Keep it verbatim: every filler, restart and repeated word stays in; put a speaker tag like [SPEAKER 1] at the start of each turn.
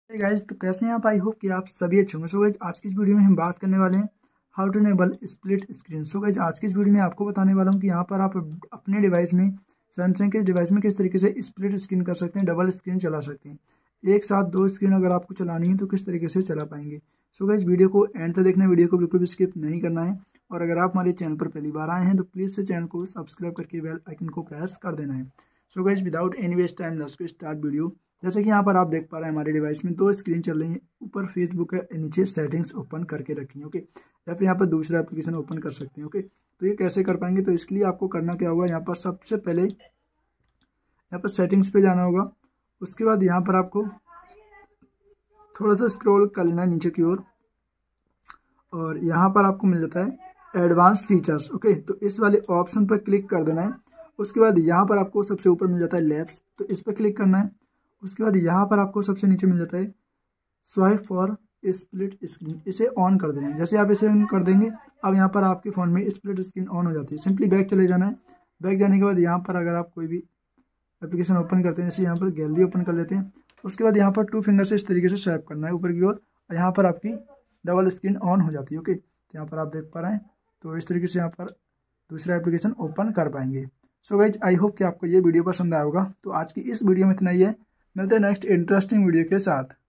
[SPEAKER 1] Hey guys, तो कैसे हैं आप? आई होप कि आप सभी अच्छे होंगे। सो गाइस, आज की इस वीडियो में हम बात करने वाले हैं how to enable split screen. So guys, आज की इस वीडियो में आपको बताने वाला हूं कि यहाँ पर आप अपने डिवाइस में, सैमसंग के डिवाइस में किस तरीके से स्प्लिट स्क्रीन कर सकते हैं, डबल स्क्रीन चला सकते हैं। एक साथ दो स्क्रीन अगर आपको चलानी है तो किस तरीके से चला पाएंगे। सो गाइस, वीडियो को एंड तक देखना है, वीडियो को बिल्कुल भी स्किप नहीं करना है। और अगर आप हमारे चैनल पर पहली बार आए हैं तो प्लीज़ से चैनल को सब्सक्राइब करके बेल आइकन को प्रेस कर देना है। So guys, without any waste time let's go start video. जैसे कि यहाँ पर आप देख पा रहे हैं हमारे डिवाइस में दो स्क्रीन चल रही है। ऊपर फेसबुक है, नीचे सेटिंग्स ओपन करके रखी है, ओके। या फिर यहाँ पर दूसरा एप्लीकेशन ओपन कर सकते हैं, ओके। तो ये कैसे कर पाएंगे, तो इसके लिए आपको करना क्या होगा, यहाँ पर सबसे पहले यहाँ पर सेटिंग्स पे जाना होगा। उसके बाद यहाँ पर आपको थोड़ा सा स्क्रॉल कर लेना है नीचे की ओर, और यहाँ पर आपको मिल जाता है एडवांस फीचर्स, ओके। तो इस वाले ऑप्शन पर क्लिक कर देना है। उसके बाद यहाँ पर आपको सबसे ऊपर मिल जाता है लेफ्ट, तो इस पर क्लिक करना है। उसके बाद यहाँ पर आपको सबसे नीचे मिल जाता है स्वाइप फॉर स्प्लिट स्क्रीन, इसे ऑन कर देना है। जैसे आप इसे ऑन कर देंगे, अब यहाँ पर आपके फ़ोन में स्प्लिट स्क्रीन ऑन हो जाती है। सिंपली बैक चले जाना है। बैक जाने के बाद यहाँ पर अगर आप कोई भी एप्लीकेशन ओपन करते हैं, जैसे यहाँ पर गैलरी ओपन कर लेते हैं। उसके बाद यहाँ पर टू फिंगर से इस तरीके से स्वैप करना है ऊपर की ओर, और यहाँ पर आपकी डबल स्क्रीन ऑन हो जाती है, ओके। तो यहाँ पर आप देख पा रहे हैं, तो इस तरीके से यहाँ पर दूसरा एप्लीकेशन ओपन कर पाएंगे। सो गाइज, आई होप कि आपको ये वीडियो पसंद आया होगा। तो आज की इस वीडियो में इतना ही है। मिलते हैं नेक्स्ट इंटरेस्टिंग वीडियो के साथ।